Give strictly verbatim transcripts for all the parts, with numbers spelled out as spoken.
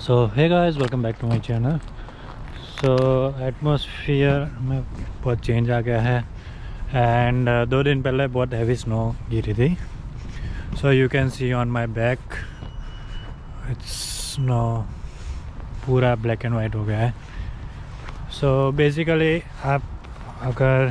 So hey guys, welcome back to my channel. So atmosphere में बहुत change आ गया है एंड uh, दो दिन पहले बहुत हैवी स्नो गिरी थी। So you can see on my back it's snow पूरा ब्लैक एंड वाइट हो गया है। सो so, बेसिकली आप अगर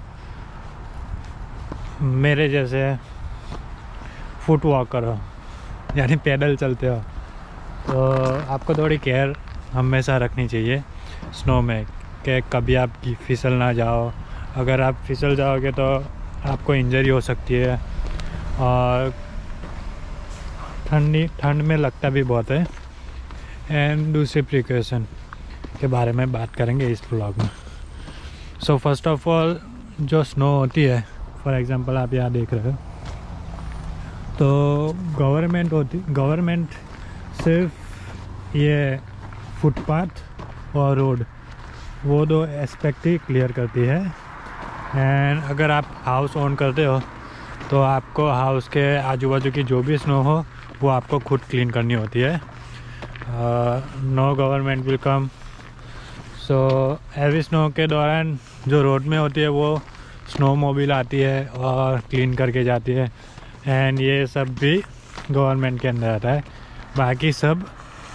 मेरे जैसे फुट वॉक करो यानी पैदल चलते हो तो आपको थोड़ी केयर हमेशा रखनी चाहिए स्नो में कि कभी आप फिसल ना जाओ। अगर आप फिसल जाओगे तो आपको इंजरी हो सकती है और ठंडी ठंड में लगता भी बहुत है। एंड दूसरी प्रिकॉशन के बारे में बात करेंगे इस ब्लॉग में। सो फर्स्ट ऑफ ऑल जो स्नो होती है, फॉर एग्जांपल आप यहाँ देख रहे हो, तो गवर्नमेंट होती गवर्नमेंट सिर्फ ये फुटपाथ और रोड वो दो एस्पेक्ट ही क्लियर करती है। एंड अगर आप हाउस ओन करते हो तो आपको हाउस के आजू बाजू की जो भी स्नो हो वो आपको खुद क्लीन करनी होती है। No government will come. So heavy snow के दौरान जो रोड में होती है वो स्नो मोबिल आती है और क्लीन करके जाती है। एंड ये सब भी गवर्नमेंट के अंदर आता है। बाकी सब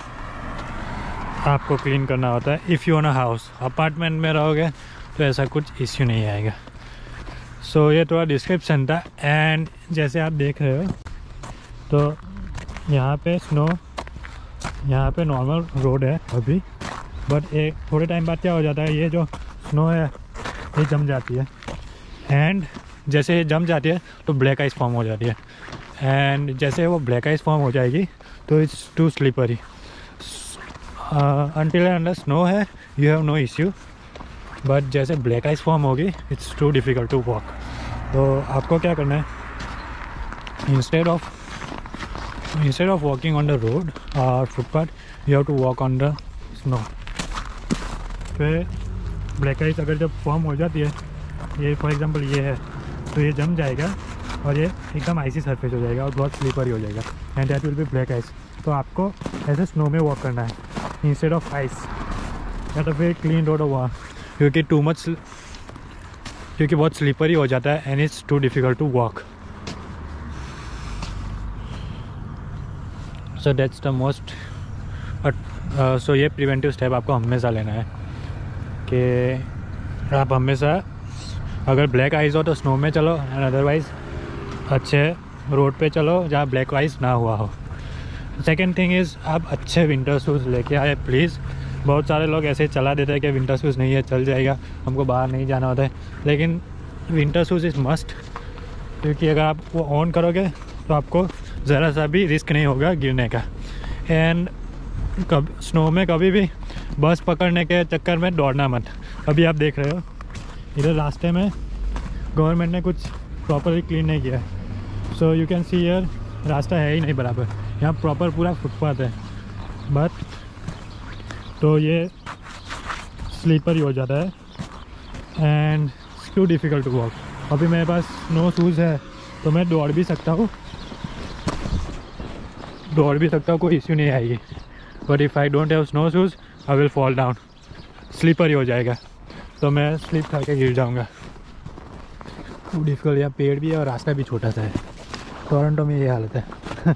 आपको क्लीन करना होता है। If you own a house, apartment में रहोगे तो ऐसा कुछ इश्यू नहीं आएगा। सो so, ये थोड़ा डिस्क्रिप्शन था। एंड जैसे आप देख रहे हो तो यहाँ पे स्नो, यहाँ पे नॉर्मल रोड है अभी, बट एक थोड़े टाइम बाद क्या हो जाता है, ये जो स्नो है ये जम जाती है। एंड जैसे ये जम जाती है तो ब्लैक आइस फॉर्म हो जाती है। एंड जैसे वो ब्लैक आइस फॉर्म हो जाएगी तो it's too slippery. Until and unless snow है you have no issue, but जैसे ब्लैक आइस फॉर्म होगी it's too difficult to walk. तो आपको क्या करना है, instead of instead of walking on the road और footpath you have to walk on the snow. फिर ब्लैक आइस अगर जब फॉर्म हो जाती है, ये फॉर एग्जांपल ये है, तो ये जम जाएगा और ये एकदम आइसी सरफेस हो जाएगा और बहुत स्लीपरी हो जाएगा। And that will be black ice. तो आपको ऐसे स्नो में वॉक करना है इंस्टेड ऑफ आइस। या तो फिर क्लीन रोड हुआ, क्योंकि टू मच क्योंकि बहुत स्लीपरी हो जाता है and it's too difficult to walk. So that's the most so ये प्रिवेंटिव स्टेप आपको हमेशा लेना है कि आप हमेशा अगर ब्लैक आइस हो तो स्नो में चलो एंड अदरवाइज़ अच्छे रोड पे चलो जहाँ ब्लैक आइस ना हुआ हो। सेकेंड थिंग इज़ आप अच्छे विंटर शूज़ लेके आए प्लीज़। बहुत सारे लोग ऐसे चला देते हैं कि विंटर शूज़ नहीं है, चल जाएगा, हमको बाहर नहीं जाना होता है। लेकिन विंटर शूज़ इज़ मस्ट, क्योंकि अगर आप वो ऑन करोगे तो आपको ज़रा सा भी रिस्क नहीं होगा गिरने का। एंड कब स्नो में कभी भी बस पकड़ने के चक्कर में दौड़ना मत। अभी आप देख रहे हो इधर रास्ते में गवर्नमेंट ने कुछ प्रॉपरली क्लीन नहीं किया है। So you can see here रास्ता है ही नहीं बराबर, यहाँ प्रॉपर पूरा फुटपाथ है, बट तो ये स्लीपरी हो जाता है and too difficult to walk. अभी मेरे पास स्नो शूज़ है तो मैं दौड़ भी सकता हूँ दौड़ भी सकता हूँ कोई इश्यू नहीं आएगी। But if I don't have snow shoes I will fall down, slippery हो जाएगा तो मैं स्लिप खा के गिर जाऊँगा। Too difficult. यहाँ पेड़ भी है और रास्ता भी छोटा सा है। टोरंटो में ये हालत है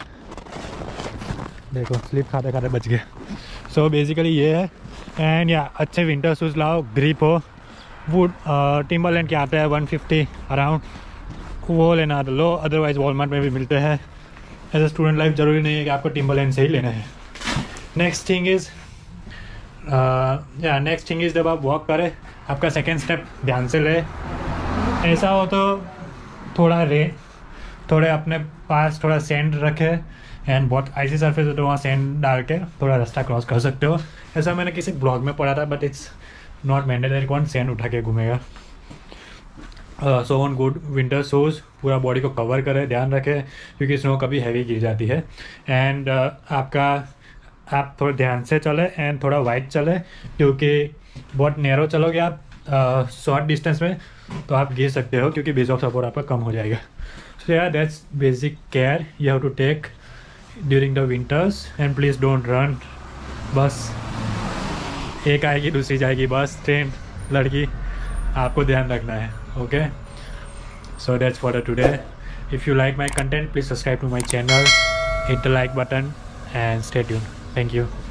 देखो स्लिप खाते खाते बच गया। सो बेसिकली ये है। एंड या अच्छे विंटर शूज़ लाओ, ग्रिप हो। वुड टिम्बरलैंड के आते हैं वन फिफ्टी अराउंड, वो लेना लो, अदरवाइज़ वॉलमार्ट में भी मिलते हैं। एज ए स्टूडेंट लाइफ ज़रूरी नहीं है कि आपको टिम्बरलैंड से ही लेना है। नेक्स्ट थिंग इज़ या नेक्स्ट थिंग इज़ जब आप वॉक करें आपका सेकेंड स्टेप ध्यान से ले। ऐसा हो तो थोड़ा रे थोड़े अपने पास थोड़ा सैंड रखे एंड बहुत आइसी सरफेस है तो वहाँ सैंड डाल के थोड़ा रास्ता क्रॉस कर सकते हो। ऐसा मैंने किसी ब्लॉग में पढ़ा था, बट इट्स नॉट मैंडेटरी कौन सैंड उठा के घूमेगा। So on good winter shoes, पूरा बॉडी को कवर करे, ध्यान रखे क्योंकि स्नो कभी हैवी गिर जाती है। एंड uh, आपका आप थोड़ा ध्यान से चले एंड थोड़ा वाइड चले, क्योंकि बहुत नैरो चलोगे आप शॉर्ट uh, डिस्टेंस में तो आप गिर सकते हो क्योंकि बेस ऑफ सपोर्ट आपका कम हो जाएगा। So yeah that's basic care you have to take during the winters, and please don't run बस एक आएगी दूसरी जाएगी, बस ट्रेन लड़की, आपको ध्यान रखना है। Okay, so that's for the today. If you like my content please subscribe to my channel, hit the like button and stay tuned. Thank you.